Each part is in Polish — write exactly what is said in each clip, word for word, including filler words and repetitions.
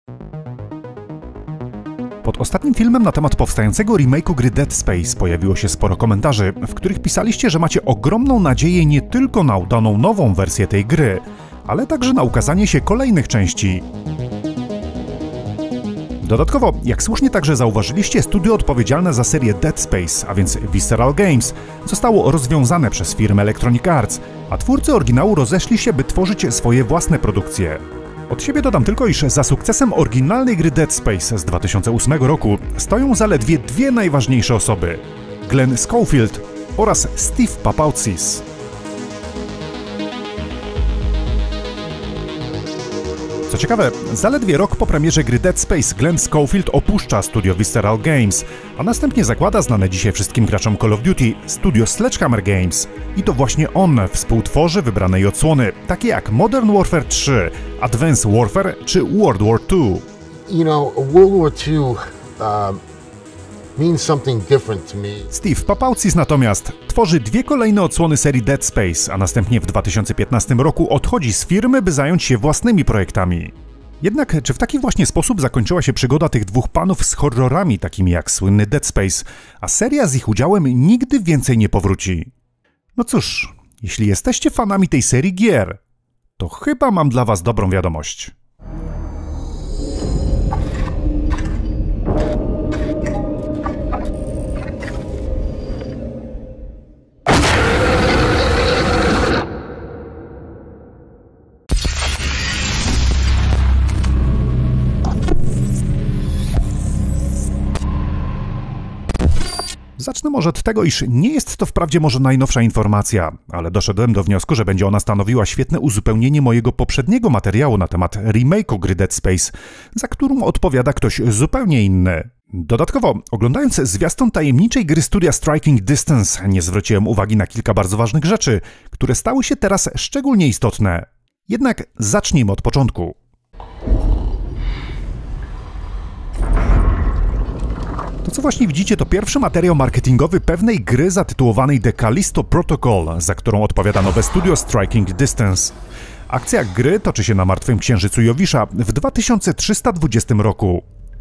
Pod ostatnim filmem na temat powstającego remake'u gry Dead Space pojawiło się sporo komentarzy, w których pisaliście, że macie ogromną nadzieję nie tylko na udaną nową wersję tej gry, ale także na ukazanie się kolejnych części. Dodatkowo, jak słusznie także zauważyliście, studio odpowiedzialne za serię Dead Space, a więc Visceral Games, zostało rozwiązane przez firmę Electronic Arts, a twórcy oryginału rozeszli się, by tworzyć swoje własne produkcje. Od siebie dodam tylko, iż za sukcesem oryginalnej gry Dead Space z dwa tysiące ósmego roku stoją zaledwie dwie najważniejsze osoby: Glenn Schofield oraz Steve Papoutzis. Co ciekawe, zaledwie rok po premierze gry Dead Space Glenn Schofield opuszcza studio Visceral Games, a następnie zakłada znane dzisiaj wszystkim graczom Call of Duty studio Sledgehammer Games. I to właśnie on współtworzy wybrane jej odsłony, takie jak Modern Warfare trzy, Advanced Warfare czy World War two. You know, World War two um, means something different to me. Steve Papoutzis natomiast tworzy dwie kolejne odsłony serii Dead Space, a następnie w dwa tysiące piętnastym roku odchodzi z firmy, by zająć się własnymi projektami. Jednak czy w taki właśnie sposób zakończyła się przygoda tych dwóch panów z horrorami takimi jak słynny Dead Space, a seria z ich udziałem nigdy więcej nie powróci? No cóż, jeśli jesteście fanami tej serii gier, to chyba mam dla was dobrą wiadomość. Zacznę może od tego, iż nie jest to wprawdzie może najnowsza informacja, ale doszedłem do wniosku, że będzie ona stanowiła świetne uzupełnienie mojego poprzedniego materiału na temat remake'u gry Dead Space, za którą odpowiada ktoś zupełnie inny. Dodatkowo, oglądając zwiastun tajemniczej gry studia Striking Distance, nie zwróciłem uwagi na kilka bardzo ważnych rzeczy, które stały się teraz szczególnie istotne. Jednak zacznijmy od początku. To, co właśnie widzicie, to pierwszy materiał marketingowy pewnej gry zatytułowanej The Callisto Protocol, za którą odpowiada nowe studio Striking Distance. Akcja gry toczy się na martwym księżycu Jowisza w dwa tysiące trzysta dwudziestym roku.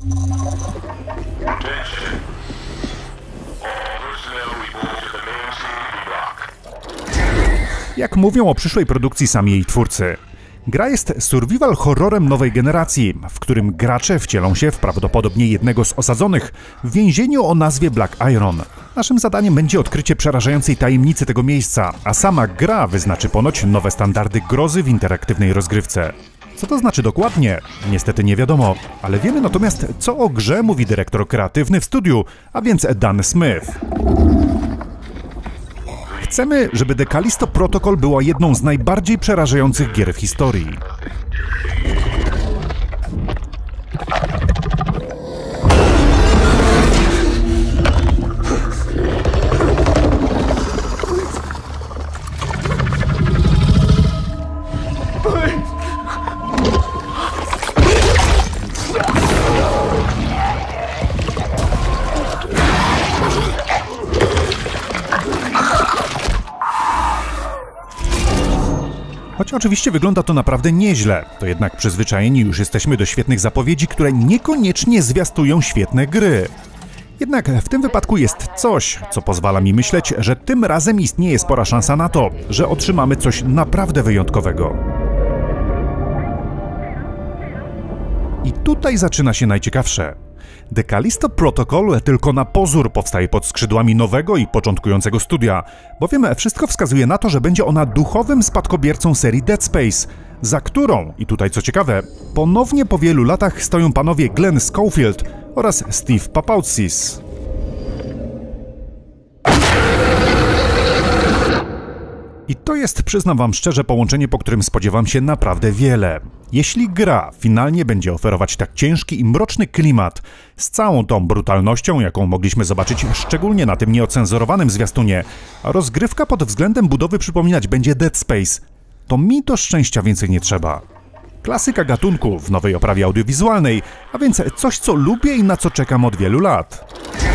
Jak mówią o przyszłej produkcji sami jej twórcy, gra jest survival horrorem nowej generacji, w którym gracze wcielą się w prawdopodobnie jednego z osadzonych w więzieniu o nazwie Black Iron. Naszym zadaniem będzie odkrycie przerażającej tajemnicy tego miejsca, a sama gra wyznaczy ponoć nowe standardy grozy w interaktywnej rozgrywce. Co to znaczy dokładnie? Niestety nie wiadomo, ale wiemy natomiast, co o grze mówi dyrektor kreatywny w studiu, a więc Dan Smith. Chcemy, żeby The Callisto Protocol była jedną z najbardziej przerażających gier w historii. Choć oczywiście wygląda to naprawdę nieźle, to jednak przyzwyczajeni już jesteśmy do świetnych zapowiedzi, które niekoniecznie zwiastują świetne gry. Jednak w tym wypadku jest coś, co pozwala mi myśleć, że tym razem istnieje spora szansa na to, że otrzymamy coś naprawdę wyjątkowego. I tutaj zaczyna się najciekawsze. The Callisto Protocol tylko na pozór powstaje pod skrzydłami nowego i początkującego studia, bowiem wszystko wskazuje na to, że będzie ona duchowym spadkobiercą serii Dead Space, za którą, i tutaj co ciekawe, ponownie po wielu latach stoją panowie Glenn Schofield oraz Steve Papoutzis. I to jest, przyznam wam szczerze, połączenie, po którym spodziewam się naprawdę wiele. Jeśli gra finalnie będzie oferować tak ciężki i mroczny klimat, z całą tą brutalnością, jaką mogliśmy zobaczyć szczególnie na tym nieocenzurowanym zwiastunie, a rozgrywka pod względem budowy przypominać będzie Dead Space, to mi do szczęścia więcej nie trzeba. Klasyka gatunku w nowej oprawie audiowizualnej, a więc coś, co lubię i na co czekam od wielu lat.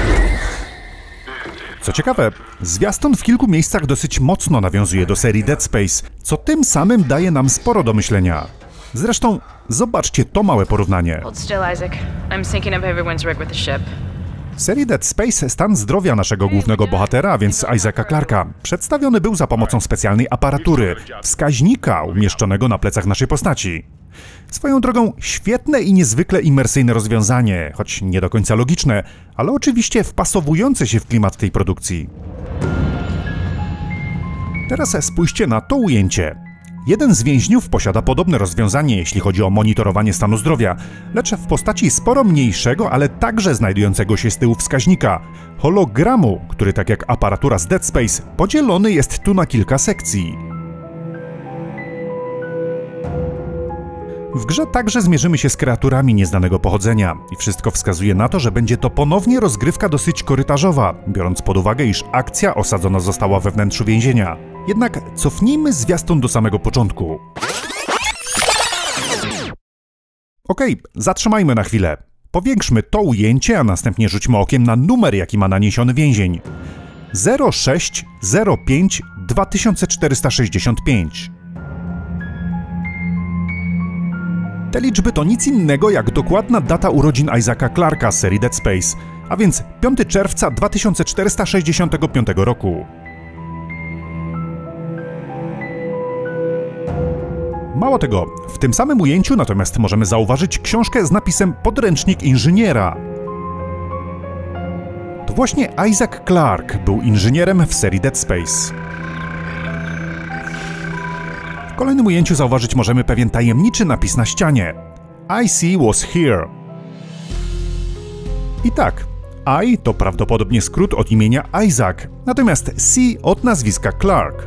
Co ciekawe, zwiastun w kilku miejscach dosyć mocno nawiązuje do serii Dead Space, co tym samym daje nam sporo do myślenia. Zresztą zobaczcie to małe porównanie. Hold still, Isaac. I'm syncing up everyone's rig with the ship. W serii Dead Space stan zdrowia naszego głównego bohatera, a więc Isaaca Clarka, przedstawiony był za pomocą specjalnej aparatury, wskaźnika umieszczonego na plecach naszej postaci. Swoją drogą świetne i niezwykle imersyjne rozwiązanie, choć nie do końca logiczne, ale oczywiście wpasowujące się w klimat tej produkcji. Teraz spójrzcie na to ujęcie. Jeden z więźniów posiada podobne rozwiązanie, jeśli chodzi o monitorowanie stanu zdrowia, lecz w postaci sporo mniejszego, ale także znajdującego się z tyłu wskaźnika, hologramu, który tak jak aparatura z Dead Space, podzielony jest tu na kilka sekcji. W grze także zmierzymy się z kreaturami nieznanego pochodzenia i wszystko wskazuje na to, że będzie to ponownie rozgrywka dosyć korytarzowa, biorąc pod uwagę, iż akcja osadzona została we wnętrzu więzienia. Jednak cofnijmy zwiastun do samego początku. Okej, zatrzymajmy na chwilę. Powiększmy to ujęcie, a następnie rzućmy okiem na numer, jaki ma naniesiony więzień. zero sześć zero pięć dwa tysiące czterysta sześćdziesiąt pięć. Te liczby to nic innego jak dokładna data urodzin Isaaca Clarka z serii Dead Space, a więc piątego czerwca dwa tysiące czterysta sześćdziesiątego piątego roku. Mało tego, w tym samym ujęciu natomiast możemy zauważyć książkę z napisem Podręcznik inżyniera. To właśnie Isaac Clarke był inżynierem w serii Dead Space. W kolejnym ujęciu zauważyć możemy pewien tajemniczy napis na ścianie. I see was here. I tak, I to prawdopodobnie skrót od imienia Isaac, natomiast C od nazwiska Clarke.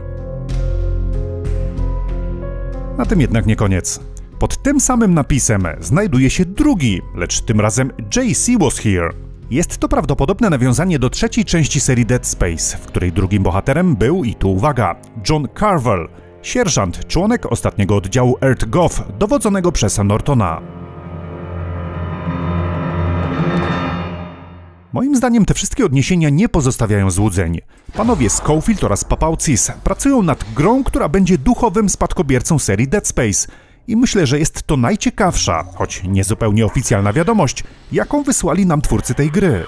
Na tym jednak nie koniec. Pod tym samym napisem znajduje się drugi, lecz tym razem J C was here. Jest to prawdopodobne nawiązanie do trzeciej części serii Dead Space, w której drugim bohaterem był, i tu uwaga, John Carvel, sierżant, członek ostatniego oddziału Earth Gov, dowodzonego przez Nortona. Moim zdaniem te wszystkie odniesienia nie pozostawiają złudzeń. Panowie Schofield oraz Papaucis pracują nad grą, która będzie duchowym spadkobiercą serii Dead Space. I myślę, że jest to najciekawsza, choć niezupełnie oficjalna wiadomość, jaką wysłali nam twórcy tej gry.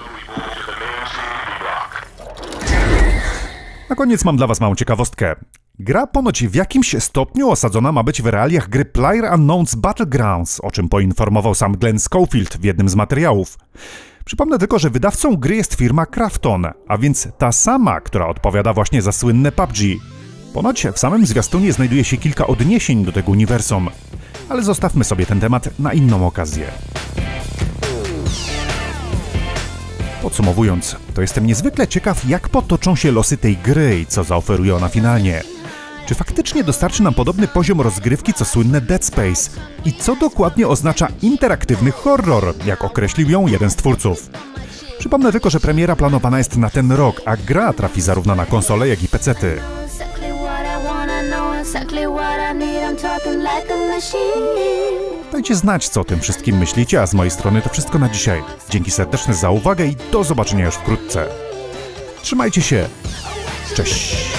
Na koniec mam dla was małą ciekawostkę. Gra ponoć w jakimś stopniu osadzona ma być w realiach gry PlayerUnknown's Battlegrounds, o czym poinformował sam Glenn Schofield w jednym z materiałów. Przypomnę tylko, że wydawcą gry jest firma Krafton, a więc ta sama, która odpowiada właśnie za słynne P U B G. Ponoć w samym zwiastunie znajduje się kilka odniesień do tego uniwersum, ale zostawmy sobie ten temat na inną okazję. Podsumowując, to jestem niezwykle ciekaw, jak potoczą się losy tej gry i co zaoferuje ona finalnie. Czy faktycznie dostarczy nam podobny poziom rozgrywki co słynne Dead Space? I co dokładnie oznacza interaktywny horror, jak określił ją jeden z twórców? Przypomnę tylko, że premiera planowana jest na ten rok, a gra trafi zarówno na konsole, jak i pecety. Dajcie znać, co o tym wszystkim myślicie, a z mojej strony to wszystko na dzisiaj. Dzięki serdeczne za uwagę i do zobaczenia już wkrótce. Trzymajcie się. Cześć!